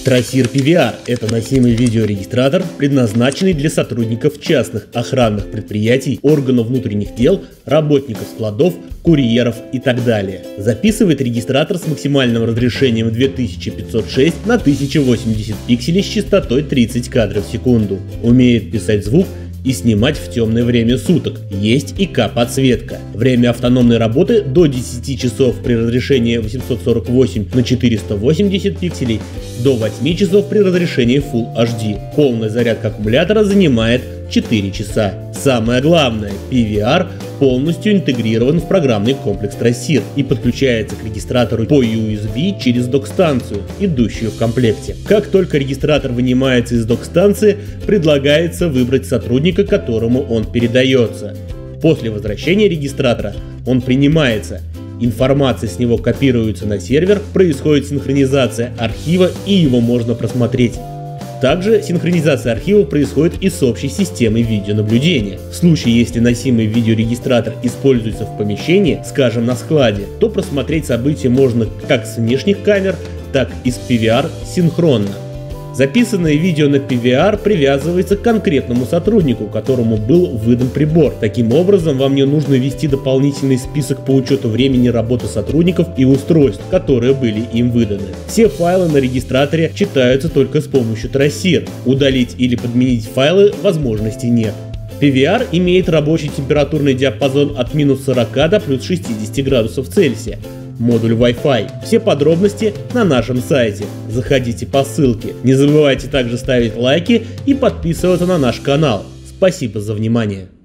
Traseer PVR – это носимый видеорегистратор, предназначенный для сотрудников частных охранных предприятий, органов внутренних дел, работников складов, курьеров и так далее. Записывает регистратор с максимальным разрешением 2506 на 1080 пикселей с частотой 30 кадров в секунду. Умеет писать звук и снимать в темное время суток. Есть ИК-подсветка. Время автономной работы до 10 часов при разрешении 848 на 480 пикселей, до 8 часов при разрешении Full HD. Полная зарядка аккумулятора занимает 4 часа. Самое главное, PVR полностью интегрирован в программный комплекс Traseer и подключается к регистратору по USB через док-станцию, идущую в комплекте. Как только регистратор вынимается из док-станции, предлагается выбрать сотрудника, которому он передается. После возвращения регистратора он принимается. Информация с него копируется на сервер, происходит синхронизация архива и его можно просмотреть. Также синхронизация архива происходит и с общей системой видеонаблюдения. В случае, если носимый видеорегистратор используется в помещении, скажем на складе, то просмотреть события можно как с внешних камер, так и с PVR синхронно. Записанное видео на PVR привязывается к конкретному сотруднику, которому был выдан прибор. Таким образом, вам не нужно ввести дополнительный список по учету времени работы сотрудников и устройств, которые были им выданы. Все файлы на регистраторе читаются только с помощью Traseer. Удалить или подменить файлы возможности нет. PVR имеет рабочий температурный диапазон от минус 40 до плюс 60 градусов Цельсия. Модуль Wi-Fi. Все подробности на нашем сайте. Заходите по ссылке. Не забывайте также ставить лайки и подписываться на наш канал. Спасибо за внимание.